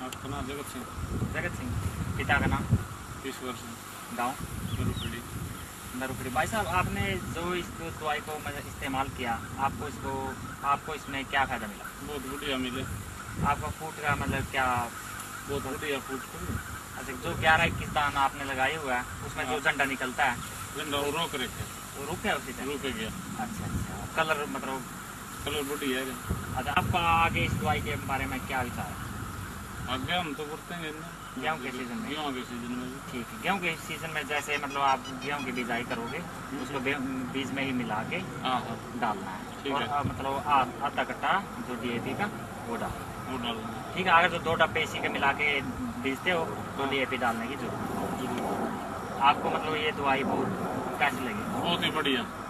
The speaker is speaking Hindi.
आपका नाम जगत सिंह। जगत सिंह, पिता का नाम? ईश्वर सिंह। गाँव? नरुखड़ी। नरुखड़ी। भाई साहब, आपने जो इस दवाई को मतलब इस्तेमाल किया, आपको इसमें क्या फ़ायदा मिला? बहुत बढ़िया मिले। आपका फूट का मतलब क्या? बहुत बढ़िया फूट को अच्छा, जो 11-21 दाना आपने लगाए हुआ है उसमें जो झंडा निकलता है झंडा वो रोक रखे, वो रुक है उसी से? रुक गया। अच्छा अच्छा। कलर मतलब? कलर बढ़िया है। अच्छा, आपका आगे इस दवाई के बारे में क्या विचार है? आगे हम तो करते हैं गेहूँ के सीजन में? गेहूँ के सीजन में। ठीक है। गेहूँ के सीजन में जैसे मतलब आप गेहूँ की बिजाई करोगे, उसको बीज में ही मिला के हाँ हाँ डालना है। ठीक और है। मतलब आधा कट्टा जो DAP का वो डालना है। वो डालना है। ठीक है। अगर जो 2 डब्बे इसी के मिला के बीजते हो तो DAP डालने की जरूरत है। आपको मतलब ये दवाई बहुत कैसी लगी? बहुत ही बढ़िया।